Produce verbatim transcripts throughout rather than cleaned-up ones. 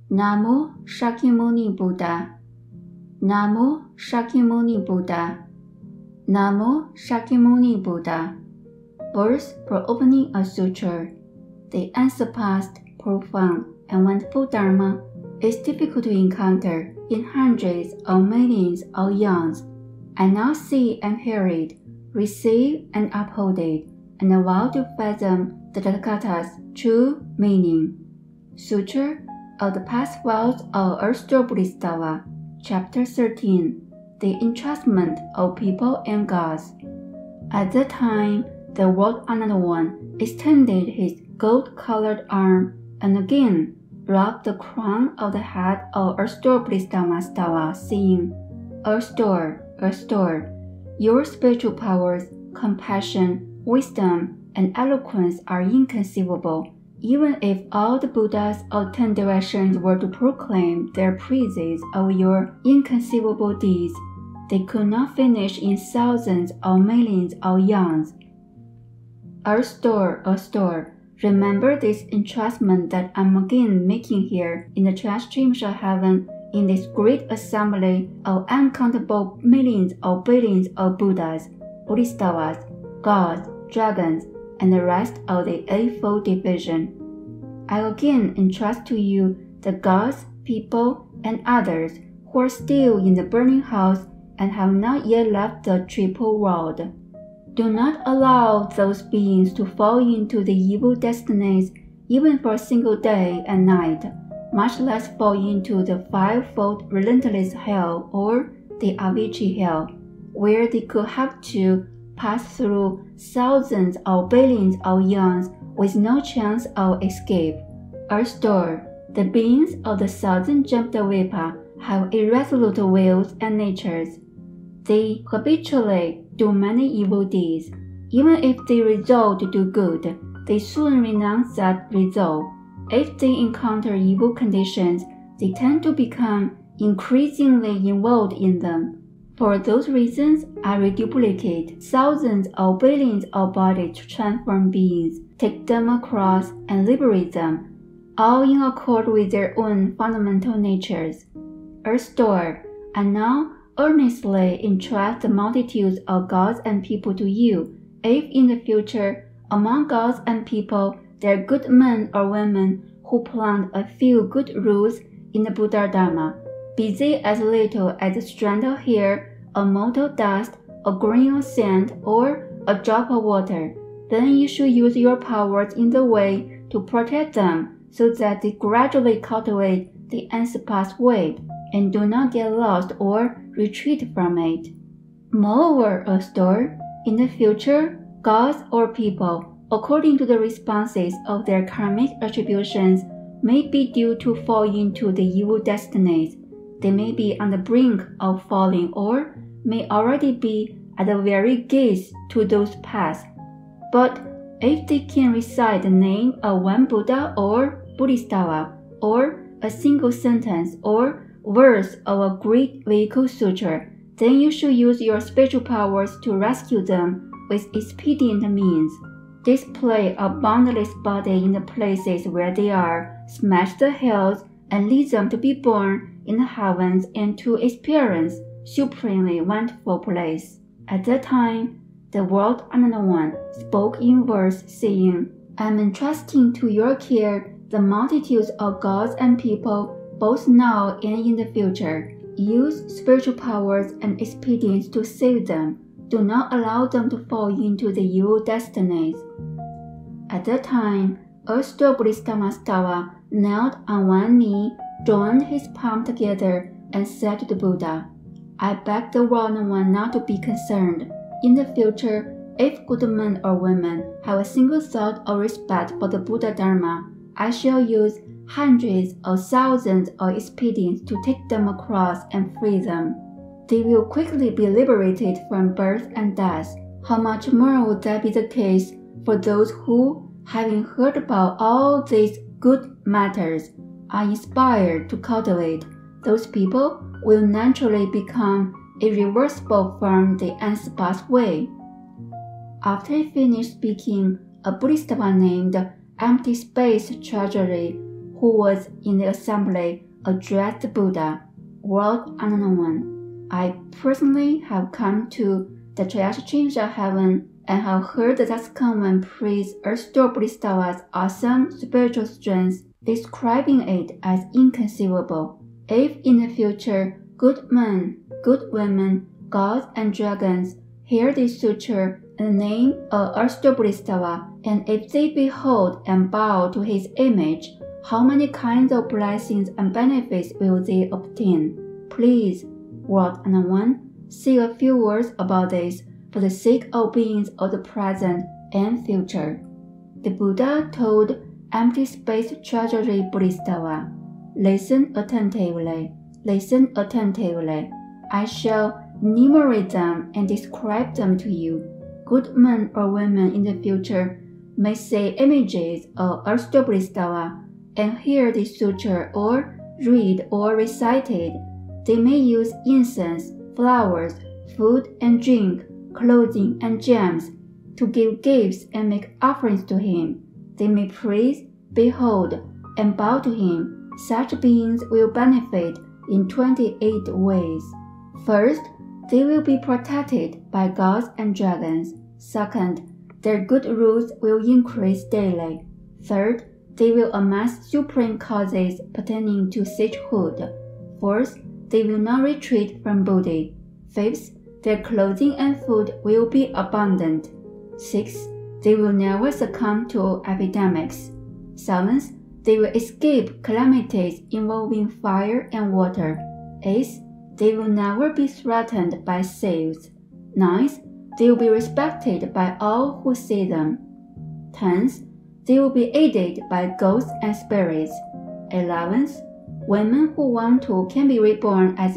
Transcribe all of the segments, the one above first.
Namo Shakyamuni Buddha. Namo Shakyamuni Buddha. Namo Shakyamuni Buddha. Verse for opening a sutra. The unsurpassed, profound, and wonderful Dharma is difficult to encounter in hundreds or millions of eons. I now see and hear it, receive and uphold it, and vow to fathom the Tathagata's true meaning. Sutra of the Past Vows of Earth Store Bodhisattva, Chapter thirteen. The Entrustment of People and Gods. At that time, the World Honored One extended his gold-colored arm and again rubbed the crown of the head of Earth Store Bodhisattva Mahasattva, saying, Earth Store, Earth Store, your spiritual powers, compassion, wisdom, and eloquence are inconceivable. Even if all the Buddhas of ten directions were to proclaim their praises of your inconceivable deeds, they could not finish in thousands or millions of eons. Earth Store, Earth Store, remember this entrustment that I'm again making here in the Trayastrimsha Heaven in this great assembly of uncountable millions or billions of Buddhas, Bodhisattvas, gods, dragons, and the rest of the Eightfold Division. I again entrust to you the gods, people, and others who are still in the burning house and have not yet left the triple world. Do not allow those beings to fall into the evil destinies even for a single day and night, much less fall into the Fivefold Relentless Hell or the Avici Hell, where they could have to pass through thousands or billions of eons with no chance of escape. Earth Store, the beings of the thousand Jambudvipa have irresolute wills and natures. They habitually do many evil deeds. Even if they resolve to do good, they soon renounce that resolve. If they encounter evil conditions, they tend to become increasingly involved in them. For those reasons, I reduplicate thousands or billions of bodies to transform beings, take them across, and liberate them, all in accord with their own fundamental natures. Earth Store, I now earnestly entrust the multitudes of gods and people to you. If in the future, among gods and people, there are good men or women who plant a few good roots in the Buddha Dharma, be they as little as a strand of hair, a mote of dust, a grain of sand, or a drop of water, then you should use your powers in the way to protect them so that they gradually cultivate the unsurpassed way and do not get lost or retreat from it. Moreover, Earth Store, in the future, gods or people, according to the responses of their karmic attributions, may be due to fall into the evil destinies. They may be on the brink of falling or may already be at the very gates to those paths. But if they can recite the name of one Buddha or Bodhisattva, or a single sentence or verse of a great vehicle sutra, then you should use your spiritual powers to rescue them with expedient means. Display a boundless body in the places where they are, smash the hells, and lead them to be born in the heavens and to experience supremely wonderful place. At that time, the World Honored One spoke in verse, saying, I am entrusting to your care the multitudes of gods and people, both now and in the future. Use spiritual powers and expedients to save them. Do not allow them to fall into the evil destinies. At that time, Earth Store Bodhisattva Mahasattva knelt on one knee, joined his palm together, and said to the Buddha, I beg the World One not to be concerned. In the future, if good men or women have a single thought or respect for the Buddha Dharma, I shall use hundreds or thousands of expedients to take them across and free them. They will quickly be liberated from birth and death. How much more would that be the case for those who, having heard about all these good matters, are inspired to cultivate? Those people will naturally become irreversible from the unsurpassed way. After he finished speaking, a Bodhisattva named Empty Space Treasury, who who was in the assembly addressed Buddha, World Unknown One. I personally have come to the Trayastrimsha Heaven and have heard the Daskan One praise Earth Store Bodhisattva's awesome spiritual strength, describing it as inconceivable. If in the future good men, good women, gods and dragons hear this sutra and the name of Earth Store Bodhisattva, and if they behold and bow to his image, how many kinds of blessings and benefits will they obtain? Please, World Unknown One, say a few words about this for the sake of beings of the present and future. The Buddha told Empty Space Treasury Bodhisattva, listen attentively, listen attentively. I shall enumerate them and describe them to you. Good men or women in the future may say images of Earth Store Bodhisattva and hear the sutra or read or recite it. They may use incense, flowers, food and drink, clothing and gems to give gifts and make offerings to him. They may praise, behold, and bow to him. Such beings will benefit in twenty-eight ways. First, they will be protected by gods and dragons. Second, their good roots will increase daily. Third, they will amass supreme causes pertaining to sagehood. Fourth, they will not retreat from Bodhi. Fifth, their clothing and food will be abundant. Sixth, they will never succumb to epidemics. Seventh, they will escape calamities involving fire and water. Eighth, they will never be threatened by thieves. Ninth, they will be respected by all who see them. Tenth, they will be aided by ghosts and spirits. Eleventh, women who want to can be reborn as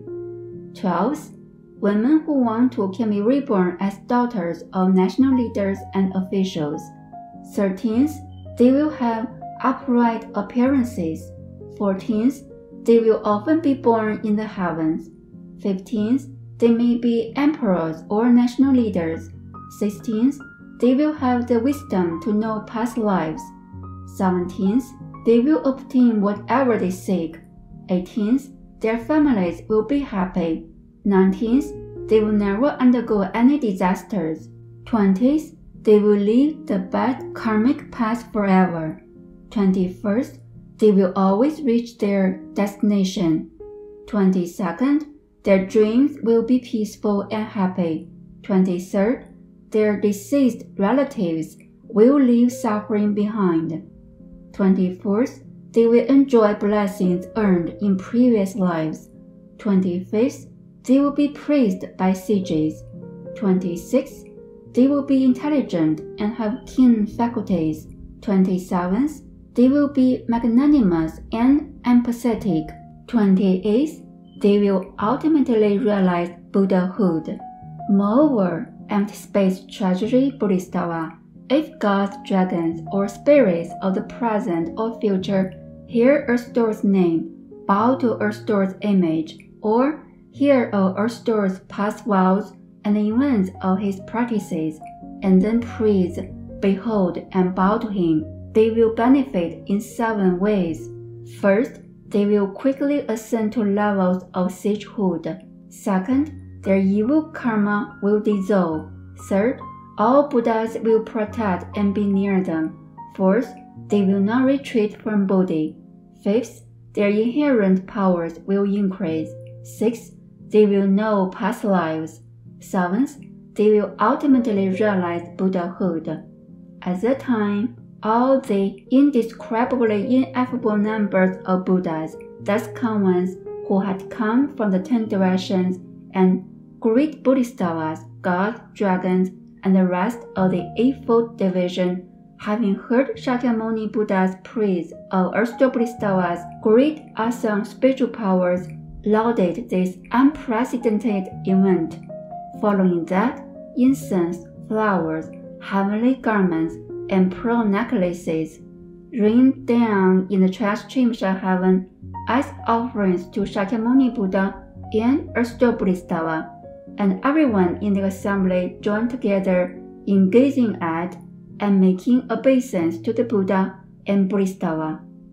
men. Twelfth, women who want to can be reborn as daughters of national leaders and officials. Thirteenth, they will have upright appearances. Fourteenth, they will often be born in the heavens. Fifteenth, they may be emperors or national leaders. Sixteenth, they will have the wisdom to know past lives. Seventeenth, they will obtain whatever they seek. Eighteenth, their families will be happy. Nineteenth, they will never undergo any disasters. Twentieth, they will leave the bad karmic path forever. Twenty-first, they will always reach their destination. Twenty-second, their dreams will be peaceful and happy. Twenty-third, their deceased relatives will leave suffering behind. Twenty-fourth, they will enjoy blessings earned in previous lives. Twenty-fifth, they will be praised by sages. Twenty-sixth, they will be intelligent and have keen faculties. Twenty-seventh, they will be magnanimous and empathetic. Twenty-eighth, they will ultimately realize Buddhahood. Moreover, Empty Space Treasury Bodhisattva, if gods, dragons, or spirits of the present or future hear Earth Store's name, bow to Earth Store's image, or hear of Earth Store's past vows and the events of his practices, and then praise, behold, and bow to him, they will benefit in seven ways. First, they will quickly ascend to levels of sagehood. Second, their evil karma will dissolve. Third, all Buddhas will protect and be near them. Fourth, they will not retreat from Bodhi. Fifth, their inherent powers will increase. Sixth, they will know past lives. Seventh, they will ultimately realize Buddhahood. At that time, all the indescribably ineffable numbers of Buddhas, Daskan ones who had come from the ten directions, and great Bodhisattvas, gods, dragons, and the rest of the Eightfold Division, having heard Shakyamuni Buddha's praise of Earth Store Bodhisattva's great awesome spiritual powers, lauded this unprecedented event. Following that, incense, flowers, heavenly garments, and pearl necklaces rained down in the Trayastrimsha Heaven as offerings to Shakyamuni Buddha and Earth Store Bodhisattva, and everyone in the assembly joined together in gazing at and making obeisance to the Buddha and Bodhisattva.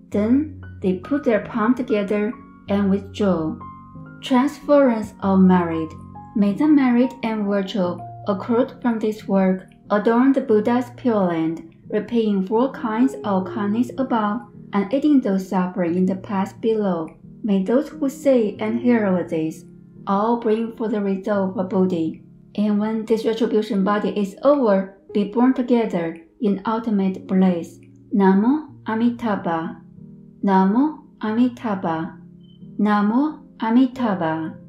Then they put their palm together and withdraw. Transference of merit. May the merit and virtue accrued from this work adorn the Buddha's Pure Land, repaying four kinds of kindness above and aiding those suffering in the past below. May those who say and hear of this all bring for the result of Bodhi, and when this retribution body is over, be born together in ultimate bliss. Namo Amitabha. Namo Amitabha. Namo Amitabha.